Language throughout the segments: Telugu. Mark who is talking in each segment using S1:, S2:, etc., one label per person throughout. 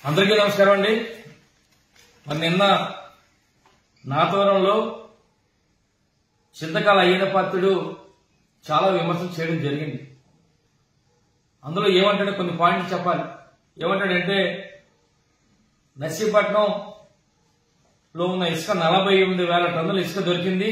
S1: అందరికీ నమస్కారం అండి. మరి నిన్న నాతవరంలో చింతకాల అయ్యన్న పాత్రుడు చాలా విమర్శలు చేయడం జరిగింది. అందులో ఏమంటాడో కొన్ని పాయింట్లు చెప్పాలి. ఏమంటాడంటే నర్సీపట్నంలో ఉన్న ఇసుక 48,000 టన్నుల ఇసుక దొరికింది,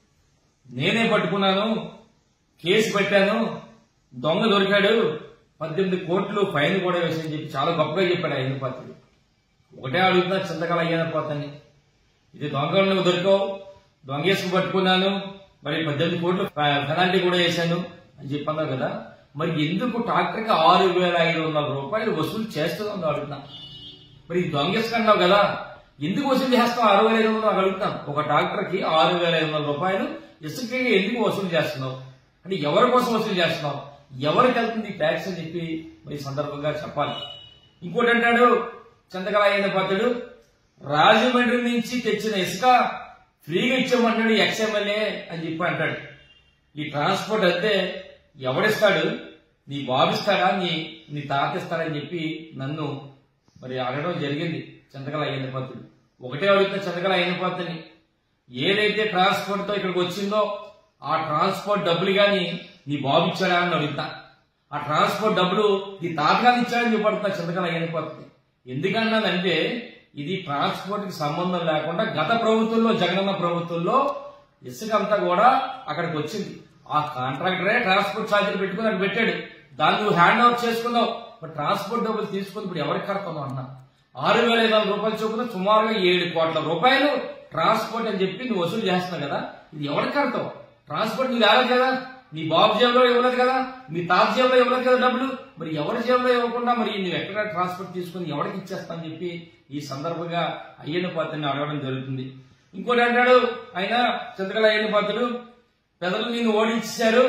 S1: నేనే పట్టుకున్నాను, కేసు పెట్టాను, దొంగ దొరికాడు, 18 కోట్లు ఫైన్ కూడా వేసని చెప్పి చాలా గొప్పగా చెప్పాడు అయ్యన్న పాత్రుడు. ఒకటే అడుగుతున్నా చింతకాల అయ్యన్న పాత్రని, ఇది దొంగలు నువ్వు దొరికావు, దొంగేసుకు పట్టుకున్నాను, మరి 18 కోట్లు పెనాల్టీ కూడా వేశాను అని చెప్పన్నావు కదా, మరి ఎందుకు ట్రాక్టర్కి 6,500 రూపాయలు వసూలు చేస్తుందో అడుగుతున్నా. మరి దొంగేసుకున్నావు కదా, ఎందుకు వసూలు చేస్తావు 6,500 అడుగుతున్నాను. ఒక ట్రాక్టర్కి 6,500 రూపాయలు ఇసుకగా ఎందుకు వసూలు చేస్తున్నావు అంటే ఎవరి కోసం వసూలు చేస్తున్నావు, ఎవరికి వెళ్తుంది ట్యాక్స్ అని చెప్పి మరి సందర్భంగా చెప్పాలి. ఇంకోటి అంటాడు చింతకాల అయ్యన్న పాత్రుడు, రాజమండ్రి నుంచి తెచ్చిన ఇసుక ఫ్రీగా ఇచ్చామంటాడు ఎక్స్ఎమ్మెల్యే అని చెప్పి అంటాడు. ఈ ట్రాన్స్పోర్ట్ అయితే ఎవడిస్తాడు, నీ బాబు ఇస్తాడా, నీ తాత ఇస్తాడని చెప్పి నన్ను మరి అడగడం జరిగింది చింతకాల అయ్యన్న పాత్రుడు. ఒకటే అడుగుతున్న చింతకాల అయ్యన్న పాత్రుని, ఏదైతే ట్రాన్స్పోర్ట్ తో ఇక్కడికి వచ్చిందో ఆ ట్రాన్స్పోర్ట్ డబ్బులు గాని నీ బాబు ఇచ్చాడా అని అడుగుతా. ఆ ట్రాన్స్పోర్ట్ డబ్బులు నీ తాతగాని ఇచ్చాడని చెప్పడుతున్నా చింతకాల అయ్యన్న పాత్రుని. ఎందుకన్నానంటే ఇది ట్రాన్స్పోర్ట్ కి సంబంధం లేకుండా గత ప్రభుత్వంలో జగనన్న ప్రభుత్వంలో ఇసుక అంతా కూడా అక్కడికి వచ్చింది. ఆ కాంట్రాక్టరే ట్రాన్స్పోర్ట్ ఛార్జీలు పెట్టుకుని అక్కడ పెట్టాడు, దాన్ని నువ్వు హ్యాండ్ ఓవర్ చేసుకున్నావు. మరి ట్రాన్స్పోర్ట్ డబ్బులు తీసుకుని ఇప్పుడు ఎవరికి కడతావు అన్నా. 6,500 రూపాయలు చొప్పున సుమారుగా 7 కోట్ల రూపాయలు ట్రాన్స్పోర్ట్ అని చెప్పి నువ్వు వసూలు చేస్తున్నావు కదా, ఇది ఎవరికి కడతావు? ట్రాన్స్పోర్ట్ నువ్వు రాలేదు కదా, నీ బాబు జేబులో ఇవ్వలేదు కదా, మీ తాత జేబులో ఇవ్వలేదు కదా డబ్బులు, మరి ఎవరి జేబులో ఇవ్వకుండా మరి నువ్వు ఎక్కడ ట్రాన్స్పోర్ట్ తీసుకుని ఎవరికి ఇచ్చేస్తానని చెప్పి ఈ సందర్భంగా అయ్యన్న పాత్రుని అడగడం జరుగుతుంది. ఇంకోటి అంటాడు ఆయన చింతకాల అయ్యన్న పాత్రుడు, పెద్దలు నిన్ను ఓడించారు,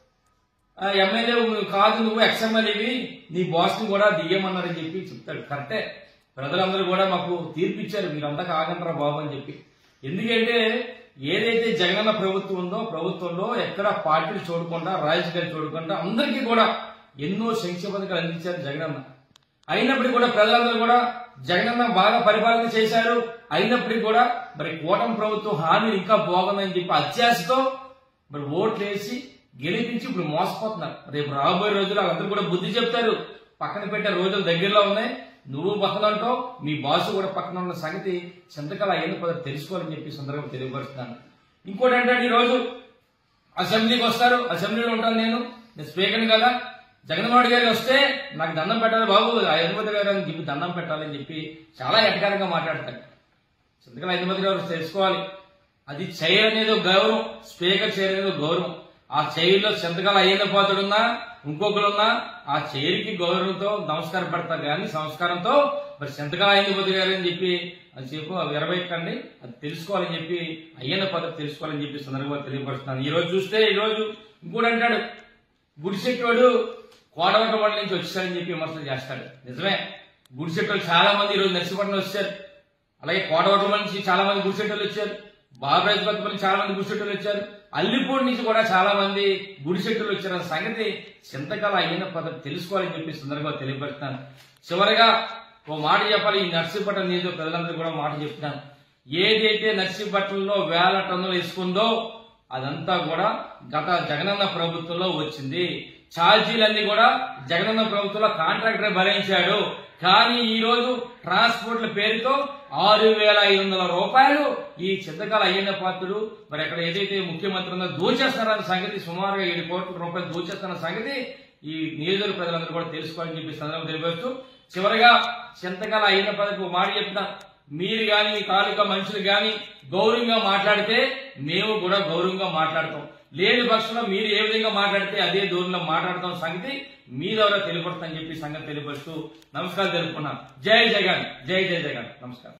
S1: ఎమ్మెల్యే కాదు నువ్వు ఎక్స్ఎమ్మెల్యేవి, నీ బాస్ ని కూడా దియ్యమన్నారని చెప్పి చెప్తాడు. కరెక్టే, ప్రజలందరూ కూడా మాకు తీర్పిచ్చారు మీరంతా కాగంటారా బాబు అని చెప్పి. ఎందుకంటే ఏదైతే జగనన్న ప్రభుత్వం ఉందో ప్రభుత్వంలో ఎక్కడ పార్టీలు చూడకుండా రాజకీయాలు చూడకుండా అందరికీ కూడా ఎన్నో సంక్షేమ పథకాలు అందించారు జగనన్న. అయినప్పటికీ కూడా ప్రజలందరూ కూడా జగనన్న బాగా పరిపాలన చేశారు, అయినప్పటికీ కూడా మరి కూటమి ప్రభుత్వం హామీలు ఇంకా బాగుందని చెప్పి అత్యాశతో మరి ఓట్లు వేసి గెలిపించి ఇప్పుడు మోసపోతున్నారు. రేపు రాబోయే రోజులు వాళ్ళందరూ కూడా బుద్ధి చెప్తారు. పక్కన పెట్టే రోజులు దగ్గరలో ఉన్నాయి, నువ్వు పక్కన అంటావు, మీ బాసు కూడా పక్కన ఉన్న సంగతి చింతకాల అయ్యన్న పాత్రుడు తెలుసుకోవాలని చెప్పి సందర్భంగా తెలియపరుస్తున్నాను. ఇంకోటి ఏంటంటే ఈ రోజు అసెంబ్లీకి వస్తారు, అసెంబ్లీలో ఉంటాను నేను స్పీకర్ని కదా, జగన్మోహన్ రెడ్డి గారు వస్తే నాకు దండం పెట్టాలి బాబు, అయ్యన్న పాత్రుడు గారు అని చెప్పి దండం పెట్టాలని చెప్పి చాలా ఎటకారంగా మాట్లాడతాడు. చింతకాల అయ్యన్న పాత్రుడు గారు తెలుసుకోవాలి, అది చైర్ అనేది గౌరవం, స్పీకర్ చైర్ అనేది గౌరవం. ఆ చైర్లో చింతకాల అయ్యన్న పాత్రుడున్నా ఇంకొకరున్నా ఆ చైర్కి గౌరవంతో నమస్కారం పెడతారు కానీ సంస్కారంతో మరి చింతకాల అయ్యన్న పాత్రుడు గారు అని చెప్పి అది చెప్పు విరబెక్కండి, అది తెలుసుకోవాలని చెప్పి అయ్యన్న పాత్రుడు తెలుసుకోవాలని చెప్పి సందర్భంగా తెలియపరుస్తున్నాను. ఈ రోజు చూస్తే ఈ రోజు ఇంకోటి అంటాడు, గుడిసెట్టోడు కోటవటవాళ్ళ నుంచి వచ్చారని చెప్పి విమర్శలు చేస్తాడు. నిజమే, గుడిసెట్టోళ్ళు చాలా మంది ఈ రోజు నర్సీపట్నం వచ్చారు, అలాగే కోటవటం నుంచి చాలా మంది గుడిసెట్టోళ్ళు వచ్చారు, బాబరాజపల్లి చాలా మంది గుడిసెట్టోళ్ళు వచ్చారు, అల్లిపూడి నుంచి కూడా చాలా మంది గుడిసెట్టోళ్ళు వచ్చారన్న సంగతి చింతకాల అయ్యన్న పాత్రుడు తెలుసుకోవాలని చెప్పి సందర్భంగా తెలియపరుస్తున్నాను. చివరిగా ఓ మాట చెప్పాలి, ఈ నర్సీపట్నం నియోజక ప్రజలందరూ కూడా మాట చెప్తున్నాను. ఏదైతే నర్సీపట్నంలో 1,000 టన్నులు ఇసుకుందో అదంతా కూడా గత జగనన్న ప్రభుత్వంలో వచ్చింది. ఛార్జీలన్నీ కూడా జగనన్న ప్రభుత్వంలో కాంట్రాక్టర్ భరించాడు. కానీ ఈ రోజు ట్రాన్స్పోర్ట్ల పేరుతో 6,500 రూపాయలు ఈ చింతకాల అయ్యన్న పాత్రుడు మరి అక్కడ ఏదైతే ముఖ్యమంత్రి ఉందో దోచేస్తారన్న సంగతి, సుమారుగా 7 కోట్ల రూపాయలు దోచేస్తారన్న సంగతి ఈ నియోజకవర్గ ప్రజలందరూ కూడా తెలుసుకోవాలని చెప్పి సందర్భంగా తెలియపరుస్తూ చివరిగా చింతకాల అయ్యన్న పాత్రుడు మాట చెప్తున్నా, మీరు గాని మీ తాలూకా మనుషులు గాని గౌరవంగా మాట్లాడితే మేము కూడా గౌరవంగా మాట్లాడతాం, లేని పక్షంలో మీరు ఏ విధంగా మాట్లాడితే అదే దూరంలో మాట్లాడతాం సంగతి మీ ద్వారా తెలియపడుతుందని చెప్పి సంగతి తెలియపరుస్తూ నమస్కారం తెలుపుకున్నాను. జై జగన్, జై జై జగన్. నమస్కారం.